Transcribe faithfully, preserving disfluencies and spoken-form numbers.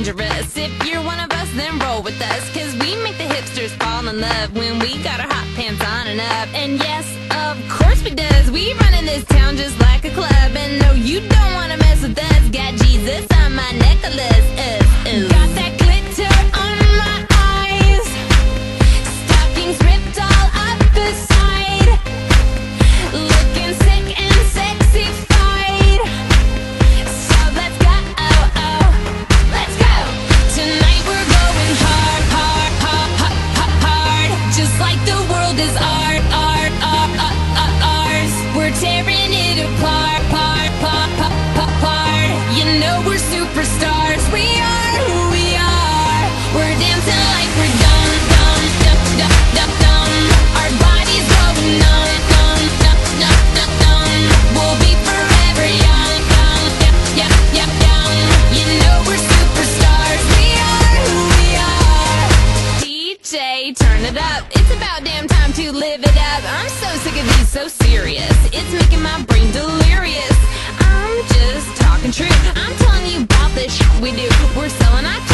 dangerous. If you're one of us, then roll with us, cause we make the hipsters fall in love when we got our hot pants on and up. And yes, of course we does. We run in this town just like a club. And no, you don't wanna mess with us. Got Jesus on my necklace. Uh, uh. Got that glitter on my eyes. Stockings ripped all up the side. Looking sick and sexified. So let's go, oh, oh, let's go. Tonight we're going hard, hard, hard, hard, hard, hard. Just like the world is art, art, art, art, art, ours. We're tearing it apart, part, part, part, part, part. You know we're superstars. We are who we are. We're dancing like we're dumb, dumb, dumb, dumb, dumb, dumb. Our bodies going numb, numb, numb, numb, numb, numb. We'll be forever young, young, young, young, young, young. You know we're superstars. We are who we are. D J, turn it up. It's about damn time to live it up. I'm so sick of these so serious. It's making my brain delirious. I'm just talking truth. I'm telling you about this shit we do. We're selling our